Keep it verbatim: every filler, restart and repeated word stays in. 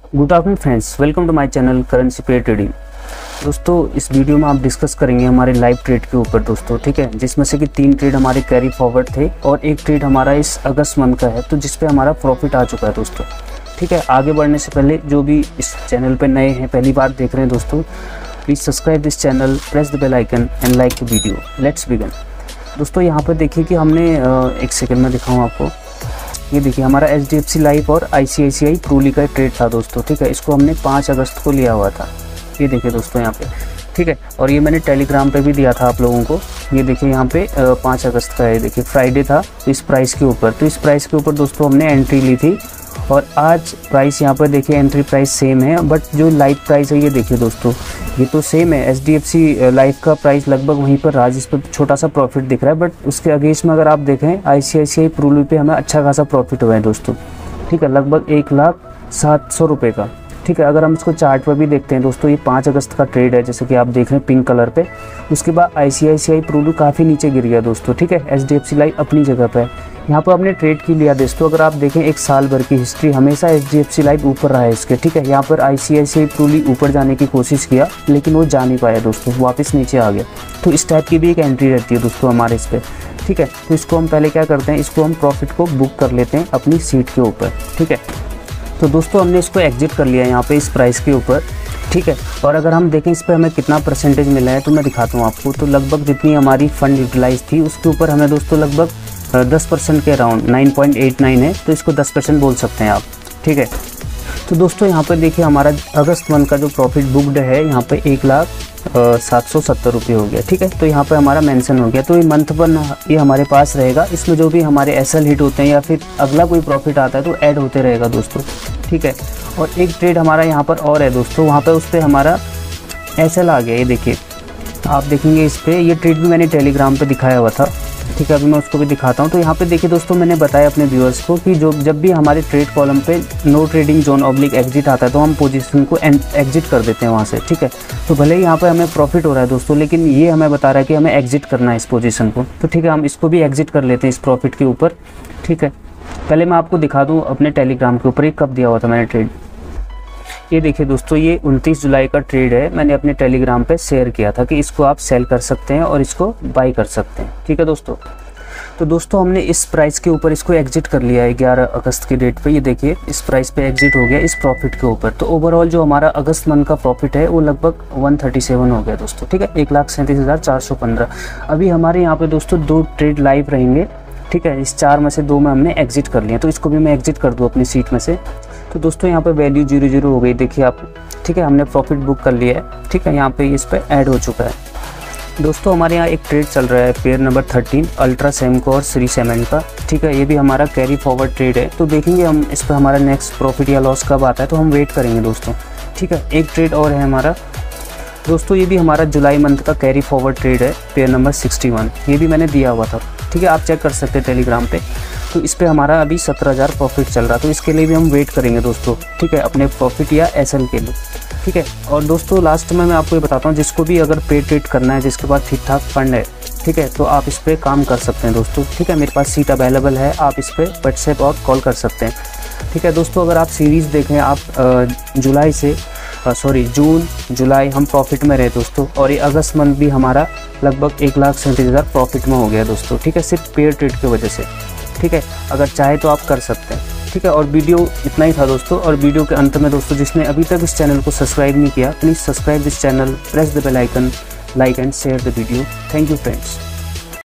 Good afternoon friends, welcome to my channel currency pair trading. दोस्तों इस video में आप डिस्कस करेंगे हमारे लाइव ट्रेड के ऊपर दोस्तों, ठीक है, जिसमें से कि तीन ट्रेड हमारे कैरी फॉरवर्ड थे और एक ट्रेड हमारा इस अगस्त मंथ का है, तो जिस पे हमारा प्रॉफिट आ चुका है दोस्तों। ठीक है, आगे बढ़ने से पहले जो भी इस चैनल पर नए हैं, पहली बार देख रहे हैं दोस्तों, please subscribe this channel, press the bell icon and like the video. Let's begin. दोस्तों यहाँ पर देखिए कि हमने एक सेकेंड में दिखाऊँ आपको, ये देखिए हमारा H D F C life और आई सी आई सी आई प्रूली का ट्रेड था दोस्तों। ठीक है, इसको हमने पाँच अगस्त को लिया हुआ था। ये देखिए दोस्तों यहाँ पे, ठीक है, और ये मैंने टेलीग्राम पे भी दिया था आप लोगों को। ये देखिए यहाँ पे पाँच अगस्त का है, देखिए फ्राइडे था, तो इस प्राइस के ऊपर तो इस प्राइस के ऊपर दोस्तों हमने एंट्री ली थी। और आज प्राइस यहाँ पर देखिए एंट्री प्राइस सेम है, बट जो लाइव प्राइस है ये देखिए दोस्तों, ये तो सेम है। H D F C life का प्राइस लगभग वहीं पर रहा, जिस पर छोटा सा प्रॉफिट दिख रहा है, बट उसके अगेंस्ट में अगर आप देखें आई सी आई सी आई प्रूली पे हमें अच्छा खासा प्रॉफिट हुआ है दोस्तों। ठीक है, लगभग एक लाख सात सौ रुपये का। ठीक है, अगर हम इसको चार्ट पर भी देखते हैं दोस्तों, ये पाँच अगस्त का ट्रेड है, जैसे कि आप देख रहे हैं पिंक कलर पे। उसके बाद आई सी आई सी आई प्रूली काफ़ी नीचे गिर गया दोस्तों। ठीक है, H D F C life अपनी जगह पे है। यहाँ पर आपने ट्रेड की लिया दोस्तों, अगर आप देखें एक साल भर की हिस्ट्री हमेशा H D F C life ऊपर रहा है इसके। ठीक है, यहाँ पर आई सी आई सी आई प्रूली ऊपर जाने की कोशिश किया, लेकिन वो जा नहीं पाया दोस्तों, वापस नीचे आ गया। तो इस टाइप की भी एक एंट्री रहती है दोस्तों हमारे इस पर। ठीक है, तो इसको हम पहले क्या करते हैं, इसको हम प्रॉफिट को बुक कर लेते हैं अपनी सीट के ऊपर। ठीक है, तो दोस्तों हमने इसको एग्जिट कर लिया यहाँ पे इस प्राइस के ऊपर। ठीक है, और अगर हम देखें इस पर हमें कितना परसेंटेज मिला है, तो मैं दिखाता हूँ आपको। तो लगभग जितनी हमारी फंड यूटिलाइज थी उसके ऊपर हमें दोस्तों लगभग दस परसेंट के around nine point eight nine है, तो इसको दस परसेंट बोल सकते हैं आप। ठीक है, तो दोस्तों यहाँ पर देखिए हमारा अगस्त मंथ का जो प्रॉफिट बुकड है यहाँ पे एक लाख सात सौ सत्तर रुपये हो गया। ठीक है, तो यहाँ पे हमारा मेंशन हो गया, तो ये मंथ पर ये हमारे पास रहेगा। इसमें जो भी हमारे एस एल हिट होते हैं या फिर अगला कोई प्रॉफिट आता है तो ऐड होते रहेगा दोस्तों। ठीक है, और एक ट्रेड हमारा यहाँ पर और है दोस्तों, वहाँ पर उस पर हमारा एस एल आ गया। ये देखिए आप देखेंगे इस पर, ये ट्रेड भी मैंने टेलीग्राम पर दिखाया हुआ था। ठीक है, अभी मैं उसको भी दिखाता हूँ। तो यहाँ पे देखिए दोस्तों, मैंने बताया अपने व्यूअर्स को कि जो जब भी हमारे ट्रेड कॉलम पे no trading zone oblique exit आता है तो हम पोजीशन को एग्जिट कर देते हैं वहाँ से। ठीक है, तो भले ही यहाँ पे हमें प्रॉफिट हो रहा है दोस्तों, लेकिन ये हमें बता रहा है कि हमें एग्जिट करना है इस पोजीशन को। तो ठीक है, हम इसको भी एग्जिट कर लेते हैं इस प्रॉफिट के ऊपर। ठीक है, पहले मैं आपको दिखा दूँ अपने टेलीग्राम के ऊपर ये कब दिया हुआ था मैंने ट्रेड। ये देखिए दोस्तों, ये उनतीस जुलाई का ट्रेड है, मैंने अपने टेलीग्राम पे शेयर किया था कि इसको आप सेल कर सकते हैं और इसको बाई कर सकते हैं। ठीक है दोस्तों, तो दोस्तों हमने इस प्राइस के ऊपर इसको एग्जिट कर लिया है ग्यारह अगस्त की डेट पे। ये देखिए इस प्राइस पे एग्जिट हो गया इस प्रॉफिट के ऊपर। तो ओवरऑल जो हमारा अगस्त मंथ का प्रॉफिट है वो लगभग एक सौ सैंतीस हो गया दोस्तों। ठीक है, एक लाख सैंतीस हज़ार चार सौ पंद्रह। अभी हमारे यहाँ पे दोस्तों दो ट्रेड लाइव रहेंगे। ठीक है, इस चार में से दो में हमने एग्जिट कर लिया, तो इसको भी मैं एग्जिट कर दूँ अपनी सीट में से। तो दोस्तों यहाँ पे वैल्यू जीरो जीरो हो गई, देखिए आप। ठीक है, हमने प्रॉफिट बुक कर लिया है। ठीक है, यहाँ पे इस पर ऐड हो चुका है दोस्तों। हमारे यहाँ एक ट्रेड चल रहा है पेयर नंबर थर्टीन अल्ट्रा सेमको और श्री सीमेंट का। ठीक है, ये भी हमारा कैरी फॉरवर्ड ट्रेड है, तो देखेंगे हम इस पर हमारा नेक्स्ट प्रॉफिट या लॉस कब आता है, तो हम वेट करेंगे दोस्तों। ठीक है, एक ट्रेड और है हमारा दोस्तों, ये भी हमारा जुलाई मंथ का कैरी फॉरवर्ड ट्रेड है पेयर नंबर सिक्सटी वन, ये भी मैंने दिया हुआ था। ठीक है, आप चेक कर सकते हैं टेलीग्राम पे। तो इस पर हमारा अभी सत्रह हज़ार प्रॉफिट चल रहा है, तो इसके लिए भी हम वेट करेंगे दोस्तों। ठीक है, अपने प्रॉफिट या एस एल के लिए। ठीक है, और दोस्तों लास्ट में मैं आपको ये बताता हूँ, जिसको भी अगर पे ट्रेड करना है, जिसके पास ठीक ठाक फंड है, ठीक है, तो आप इस पर काम कर सकते हैं दोस्तों। ठीक है, मेरे पास सीट अवेलेबल है, आप इस पर व्हाट्सएप और कॉल कर सकते हैं। ठीक है दोस्तों, अगर आप सीरीज़ देखें, आप जुलाई से सॉरी जून जुलाई हम प्रॉफिट में रहे दोस्तों, और ये अगस्त मंथ भी हमारा लगभग एक लाख सैंतीस हज़ार प्रॉफिट में हो गया दोस्तों। ठीक है, सिर्फ पेयर ट्रेड की वजह से। ठीक है, अगर चाहे तो आप कर सकते हैं। ठीक है, और वीडियो इतना ही था दोस्तों। और वीडियो के अंत में दोस्तों, जिसने अभी तक इस चैनल को सब्सक्राइब नहीं किया, please subscribe this channel, press the bell icon, like and share the video. Thank you friends.